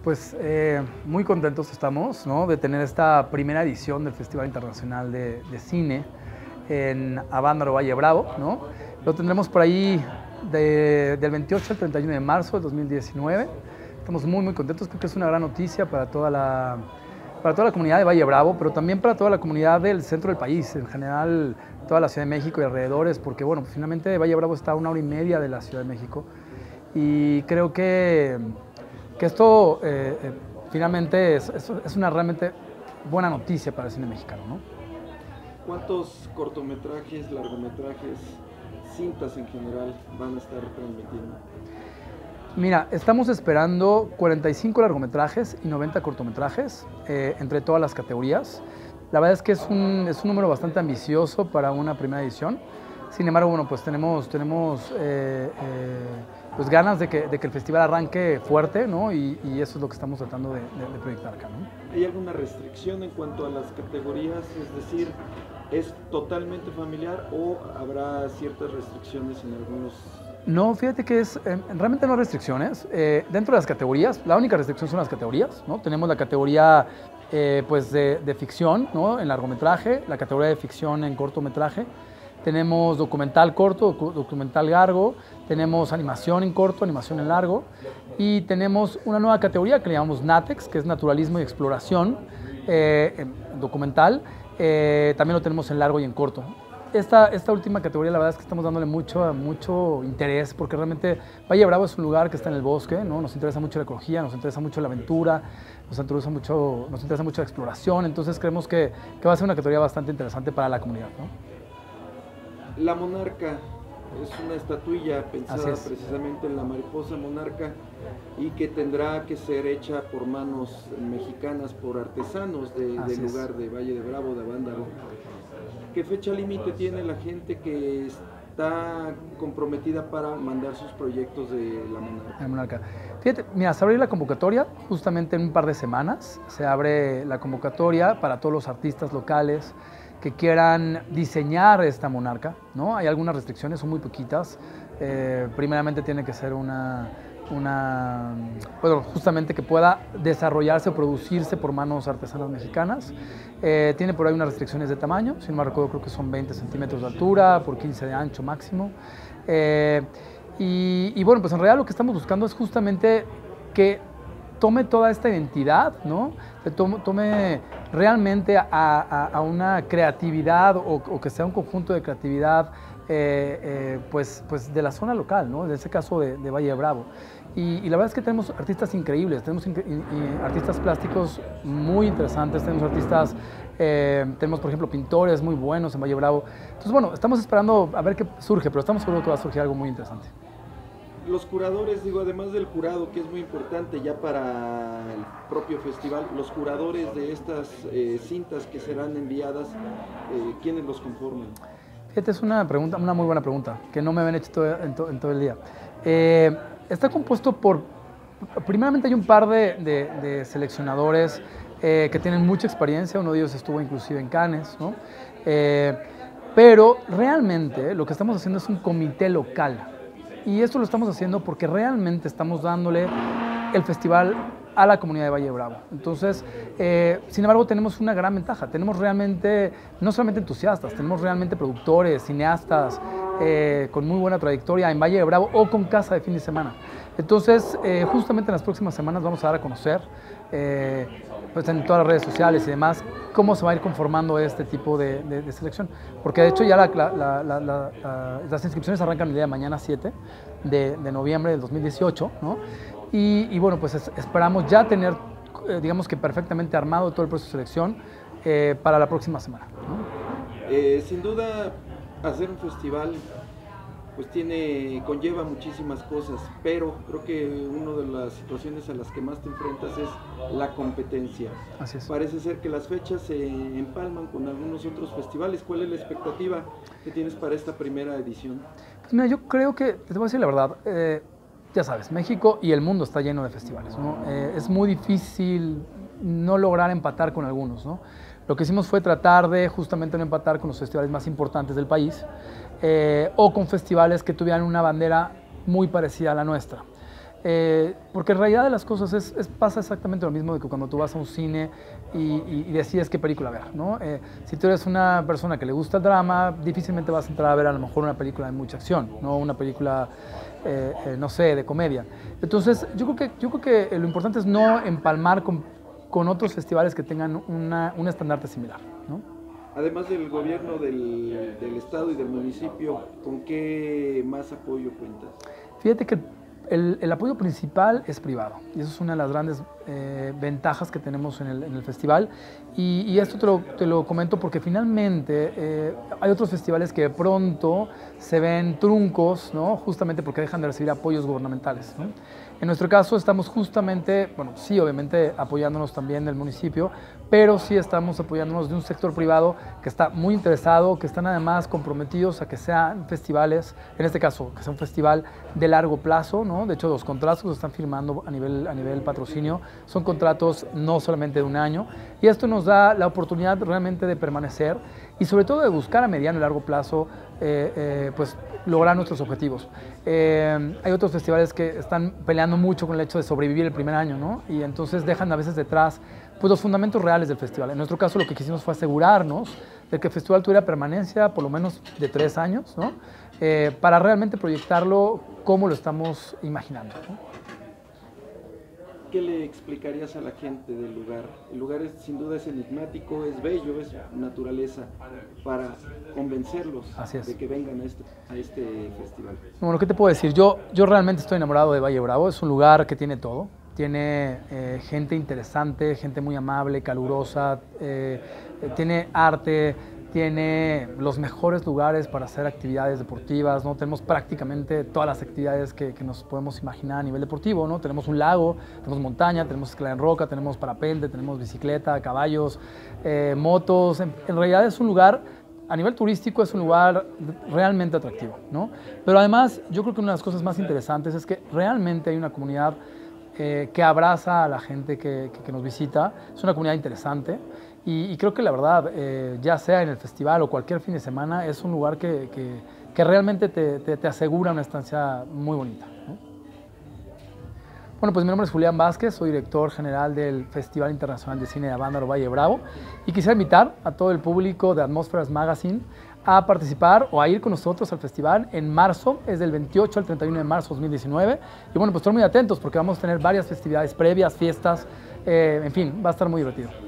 Pues muy contentos estamos, ¿no?, de tener esta primera edición del Festival Internacional de Cine en Avándaro, Valle Bravo, ¿no? Lo tendremos por ahí del 28 al 31 de marzo del 2019. Estamos muy contentos, creo que es una gran noticia para toda la comunidad de Valle Bravo, pero también para toda la comunidad del centro del país, en general toda la Ciudad de México y alrededores, porque bueno, finalmente Valle Bravo está a 1 hora y media de la Ciudad de México y creo que esto finalmente es una realmente buena noticia para el cine mexicano, ¿no? ¿Cuántos cortometrajes, largometrajes, cintas en general van a estar transmitiendo? Mira, estamos esperando 45 largometrajes y 90 cortometrajes entre todas las categorías. La verdad es que es un número bastante ambicioso para una primera edición. Sin embargo, bueno, pues tenemos pues ganas de que el festival arranque fuerte, ¿no? Y eso es lo que estamos tratando de proyectar acá, ¿no? ¿Hay alguna restricción en cuanto a las categorías? Es decir, ¿es totalmente familiar o habrá ciertas restricciones en algunos? No, fíjate que realmente no hay restricciones. Dentro de las categorías, la única restricción son las categorías, ¿no? Tenemos la categoría pues de ficción, ¿no?, en largometraje, la categoría de ficción en cortometraje. Tenemos documental corto, documental largo, tenemos animación en corto, animación en largo, y tenemos una nueva categoría que le llamamos NATEX, que es naturalismo y exploración documental. También lo tenemos en largo y en corto. Esta última categoría, la verdad es que estamos dándole mucho interés, porque realmente Valle Bravo es un lugar que está en el bosque, ¿no? Nos interesa mucho la ecología, nos interesa mucho la aventura, nos interesa mucho la exploración, entonces creemos que va a ser una categoría bastante interesante para la comunidad, ¿no? La monarca es una estatuilla pensada precisamente en la mariposa monarca y que tendrá que ser hecha por manos mexicanas, por artesanos del lugar de Valle de Bravo, de Avándaro. ¿Qué fecha límite tiene la gente que está comprometida para mandar sus proyectos de la monarca? La monarca. Fíjate, mira, se abre la convocatoria justamente en un par de semanas. Se abre la convocatoria para todos los artistas locales que quieran diseñar esta monarca, ¿no? Hay algunas restricciones, son muy poquitas. Primeramente tiene que ser bueno, justamente que pueda desarrollarse o producirse por manos artesanas mexicanas. Tiene por ahí unas restricciones de tamaño, si no me recuerdo creo que son 20 centímetros de altura por 15 de ancho máximo. Y bueno, pues en realidad lo que estamos buscando es justamente que tome toda esta identidad, ¿no? Que tome realmente a una creatividad o que sea un conjunto de creatividad pues de la zona local, ¿no? En este caso de Valle de Bravo. Y la verdad es que tenemos artistas increíbles, tenemos artistas plásticos muy interesantes, tenemos tenemos por ejemplo pintores muy buenos en Valle Bravo. Entonces bueno, estamos esperando a ver qué surge, pero estamos seguros que va a surgir algo muy interesante. Los curadores, digo, además del jurado, que es muy importante ya para el propio festival, los curadores de estas cintas que serán enviadas, ¿quiénes los conforman? Fíjate, es una muy buena pregunta, que no me habían hecho en todo el día. Está compuesto primeramente hay un par de seleccionadores que tienen mucha experiencia, uno de ellos estuvo inclusive en Cannes, ¿no? Pero realmente lo que estamos haciendo es un comité local. Y esto lo estamos haciendo porque realmente estamos dándole el festival a la comunidad de Valle de Bravo. Entonces, sin embargo, tenemos una gran ventaja. Tenemos realmente, no solamente entusiastas, tenemos realmente productores, cineastas con muy buena trayectoria en Valle de Bravo o con casa de fin de semana. Entonces, justamente en las próximas semanas vamos a dar a conocer pues en todas las redes sociales y demás, cómo se va a ir conformando este tipo de selección. Porque de hecho ya las inscripciones arrancan el día de mañana 7 de noviembre del 2018, ¿no? Y bueno, pues esperamos ya tener, digamos que perfectamente armado todo el proceso de selección para la próxima semana, ¿no? Sin duda, hacer un festival pues conlleva muchísimas cosas, pero creo que una de las situaciones a las que más te enfrentas es la competencia. Así es. Parece ser que las fechas se empalman con algunos otros festivales. ¿Cuál es la expectativa que tienes para esta primera edición? Pues mira, yo creo que, te voy a decir la verdad, ya sabes, México y el mundo está lleno de festivales, ¿no? Es muy difícil no lograr empatar con algunos, ¿no? Lo que hicimos fue tratar de justamente no empatar con los festivales más importantes del país o con festivales que tuvieran una bandera muy parecida a la nuestra. Porque en realidad de las cosas pasa exactamente lo mismo de que cuando tú vas a un cine y decides qué película ver, ¿no? Si tú eres una persona que le gusta el drama, difícilmente vas a entrar a ver a lo mejor una película de mucha acción, no una película, no sé, de comedia. Entonces, yo creo que lo importante es no empalmar con otros festivales que tengan un estandarte similar, ¿no? Además del gobierno del estado y del municipio, ¿con qué más apoyo cuentas? Fíjate que el apoyo principal es privado y eso es una de las grandes ventajas que tenemos en el festival y esto te lo comento porque finalmente hay otros festivales que de pronto se ven truncos, ¿no? Justamente porque dejan de recibir apoyos gubernamentales, ¿no? En nuestro caso estamos justamente, bueno, sí, obviamente apoyándonos también del municipio, pero sí estamos apoyándonos de un sector privado que está muy interesado, que están además comprometidos a que sean festivales, en este caso, que sea un festival de largo plazo, ¿no? De hecho, los contratos que se están firmando a nivel patrocinio son contratos no solamente de un año, y esto nos da la oportunidad realmente de permanecer y sobre todo de buscar a mediano y largo plazo pues lograr nuestros objetivos. Hay otros festivales que están peleando mucho con el hecho de sobrevivir el primer año, ¿no? Y entonces dejan a veces detrás pues, los fundamentos reales del festival. En nuestro caso lo que quisimos fue asegurarnos de que el festival tuviera permanencia por lo menos de 3 años, ¿no? Para realmente proyectarlo como lo estamos imaginando, ¿no? ¿Qué le explicarías a la gente del lugar? El lugar sin duda es enigmático, es bello, es naturaleza, para convencerlos de que vengan a este festival. Bueno, ¿qué te puedo decir? Yo realmente estoy enamorado de Valle Bravo, es un lugar que tiene todo. Tiene gente interesante, gente muy amable, calurosa, tiene arte, tiene los mejores lugares para hacer actividades deportivas, ¿no? Tenemos prácticamente todas las actividades que nos podemos imaginar a nivel deportivo, ¿no? Tenemos un lago, tenemos montaña, tenemos escalada en roca, tenemos parapente, tenemos bicicleta, caballos, motos. En realidad es un lugar, a nivel turístico es un lugar realmente atractivo, ¿no? Pero además yo creo que una de las cosas más interesantes es que realmente hay una comunidad que abraza a la gente que nos visita. Es una comunidad interesante y creo que la verdad, ya sea en el festival o cualquier fin de semana, es un lugar que realmente te asegura una estancia muy bonita, ¿no? Bueno, pues mi nombre es Julián Vázquez, soy director general del Festival Internacional de Cine de Avándaro Valle Bravo y quisiera invitar a todo el público de Atmósferas Magazine a participar o a ir con nosotros al festival en marzo, es del 28 al 31 de marzo de 2019. Y bueno, pues estén muy atentos porque vamos a tener varias festividades previas, fiestas, en fin, va a estar muy divertido.